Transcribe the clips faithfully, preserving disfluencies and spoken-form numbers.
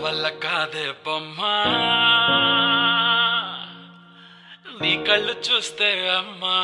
వల్ల కాదే బొమ్మా నీ కళ్ళు చూస్తే అమ్మా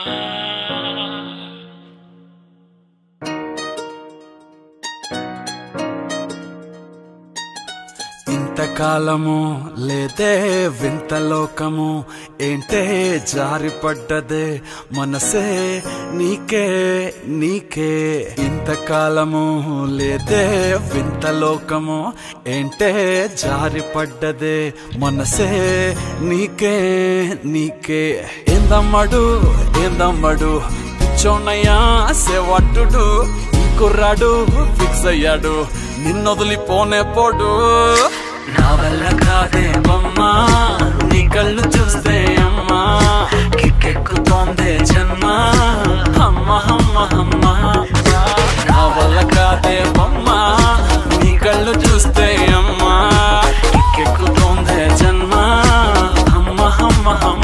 ఇంతకాలము లేదే వింత లోకము ఏంటే జారిపడ్డదే మనసే నీకే నీకే ఇంతకాలము లేదే వింత లోకము ఏంటే జారిపడ్డదే మనసే నీకే నీకే ఏందమ్మడు ఏందమ్మడు పిచ్చోనయ్యా సేవట్టుడు ఈ కుర్రాడు ఫిక్స్ అయ్యాడు నిన్నొదిలిపోనే పోడు నా వల్ల కాదే బొమ్మా నీ కళ్ళు చూస్తే అమ్మా కిక్కెక్కుతోందే జన్మ అమ్మ అమ్మ అమ్మ నా వల్ల కాదే బొమ్మా నీ కళ్ళు చూస్తే అమ్మా కిక్కెక్కుతోందే జన్మ అమ్మ అమ్మ అమ్మ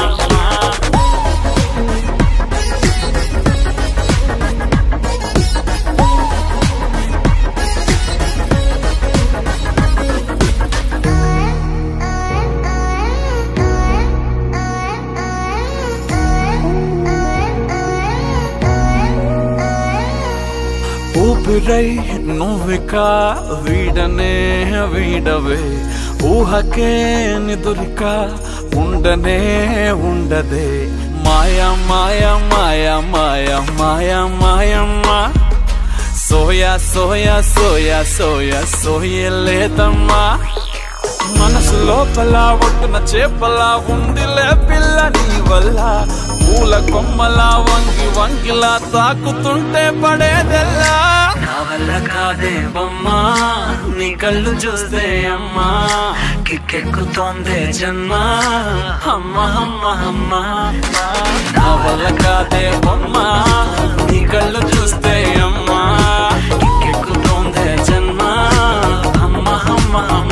ఊపిరై నువ్విక వీడనే వీడవే ఊహకే నిదురిక ఉండనే ఉండదే మాయా మాయా మాయా మాయా మాయా మాయమ్మ సోయా సోయా సోయా సోయా సోయలేదమ్మా మనసు లోపల ఒట్టున చేపలా ఉందిలే పిల్ల నీ వల్ల పూల కొమ్మలా వంగి వంగిలా తాకుతుంటే పడేదెల్లా నా వల్ల కాదే బొమ్మా నీ కళ్ళు చూస్తే అమ్మా కిక్కెక్కుతోందే జన్మ అమ్మ అమ్మ అమ్మ నా వల్ల కాదే బొమ్మా నీ కళ్ళు చూస్తే అమ్మా కిక్కెక్కుతోందే జన్మ అమ్మ అమ్మ అమ్మ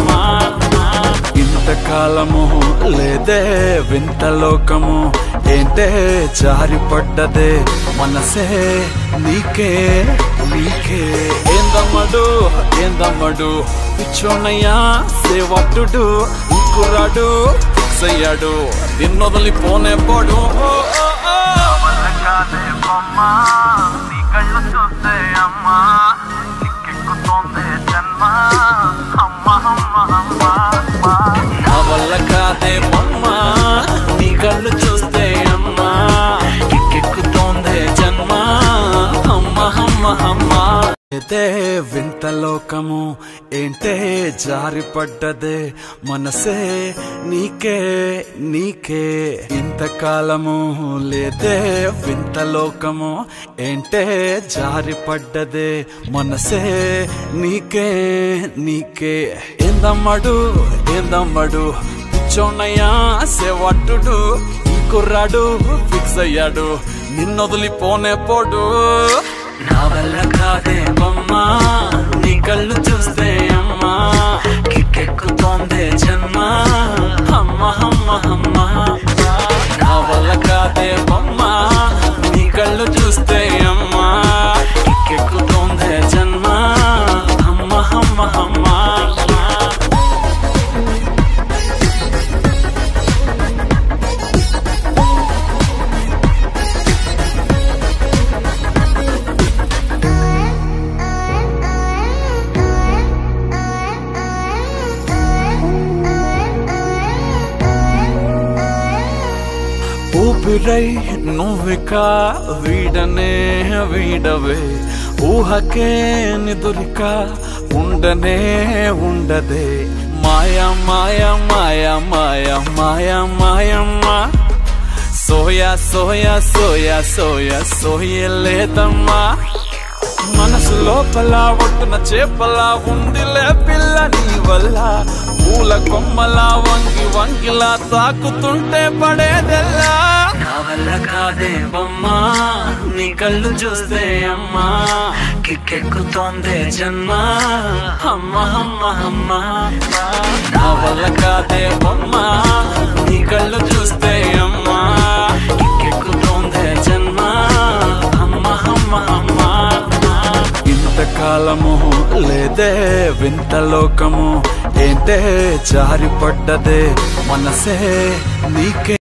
ఇంతకాలము లేదే వింత లోకము ఏంటే జారిపడ్డదే మనసే నీకే నీకే ఏందమ్మడు ఏందమ్మడు పిచ్చోనయ్యా సేవట్టుడు ఇంకురాడు ఫిక్స్ అయ్యాడు నిన్నొదిలిపోనే పోడు నీ కళ్ళు చూస్తే అమ్మా కిక్కెక్కుతోందే జన్మ అమ్మ అమ్మ అమ్మ నా వల్ల కాదే బొమ్మా నీ కళ్ళు చూస్తే అమ్మా కిక్కెక్కుతోందే జన్మ అమ్మ అమ్మ అమ్మ ఏదే వింత లోకము ఏంటే జారిపడ్డదే మనసే నీకే నీకే ఇంతకాలము లేదే వింత లోకము ఏంటే జారిపడ్డదే మనసే నీకే నీకే ఏందమ్మడు ఏందమ్మడు పిచ్చోనయ్యా సేవట్టుడు ఈ కుర్రాడు ఫిక్స్ అయ్యాడు నిన్నొదిలిపోనే పోడు నా వల్ల కాదే బొమ్మా నీ కళ్ళు చూస్తే అమ్మా కిక్కెక్కుతోందే జన్మ అమ్మ అమ్మ అమ్మ నా వల్ల కాదే బొమ్మా నీ కళ్ళు చూస్తే అమ్మా కిక్కెక్కుతోందే జన్మ అమ్మ అమ్మ అమ్మ ఊపిరై నువ్విక వీడనే వీడవే ఊహకే నిదురిక ఉండనే ఉండదే మాయా మాయా మాయా మాయా మాయా మాయమ్మ సోయా సోయా సోయా సోయా సోయలేదమ్మా మనసు లోపల ఒట్టున చేపలా ఉందిలే పిల్ల నీ వల్ల పూల కొమ్మలా వంగి వంగిలా తాకుతుంటే పడేదెల్లా నా వల్ల కాదే బొమ్మా నీ కళ్ళు చూస్తే అమ్మా కిక్కెక్కుతోందే జన్మ అమ్మ అమ్మ అమ్మ నా వల్ల కాదే బొమ్మా నీ కళ్ళు చూస్తే అమ్మా కిక్కెక్కుతోందే జన్మ అమ్మ అమ్మ అమ్మ ఇంతక కాలము లేదే వింత లోకము ఏంటే జారిపడ్డదే మనసే నీకే